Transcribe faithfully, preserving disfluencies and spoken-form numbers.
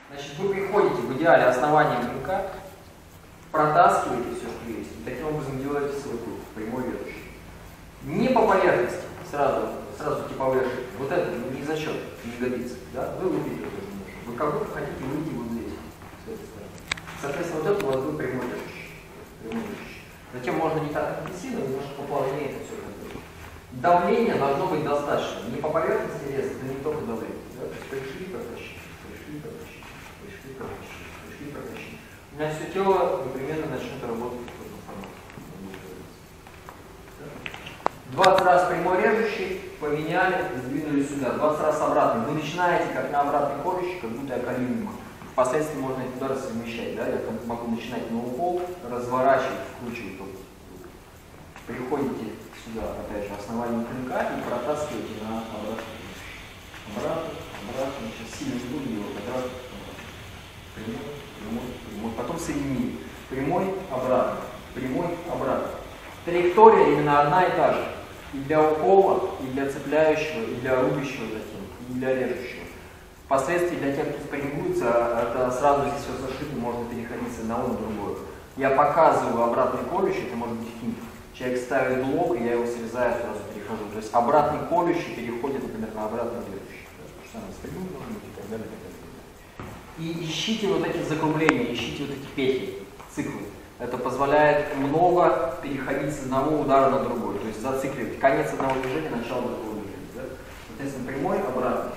Значит, вы приходите в идеале основанием клинка, протаскиваете все, что есть, и таким образом делаете свой круг, прямой ведущий. Не по поверхности, сразу, сразу типовые ошибки. Вот это не зачет, не годится. Да? Вы выпьете это немножко. Вы как будто хотите выйти вот здесь, с этой стороны. Соответственно, вот это у вас будет прямой ведущий. Прямой ведущий. Затем можно не так интенсивно, немножко поплавнее это все сделать. Давление должно быть достаточно. Не по поверхности резать, но не только давление. Да? То есть пришли, прокращи, пришли, прокращи, пришли, прокращи, пришли, прокращи. У меня все тело непременно начнет работать в этом формате. двадцать раз прямой режущий, поменяли, сдвинули сюда. двадцать раз обратно. Вы начинаете как на обратный колющий, как будто я колю мимо. Впоследствии можно эти удары совмещать. Да? Я могу начинать на укол, разворачивать, вкручивать. Приходите сюда, опять же, основание клинка и протаскиваете на обратный. Обратно, обратно. Сейчас сильно буду его обратно. Прямой, прямой, прямой. Потом соединили. Прямой, обратно. Прямой, обратно. Траектория именно одна и та же. И для укола, и для цепляющего, и для рубящего затем, и для режущего. Впоследствии для тех, кто спаррингуется, это сразу здесь все зашито, можно переходить с одного на другое. Я показываю обратный колющий, это может быть финт. Человек ставит блок, и я его срезаю, сразу перехожу. То есть обратный колющий переходит, например, на обратный режущий. То же самое спарринг должен быть и так далее, и так далее. И ищите вот эти закругления, ищите вот эти петли, циклы. Это позволяет много переходить с одного удара на другой. То есть зацикливать конец одного движения, начало другого движения. Да? Соответственно, прямой, обратный.